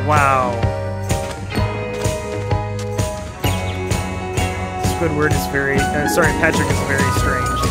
Wow. Squidward is very... sorry, Patrick is very strange.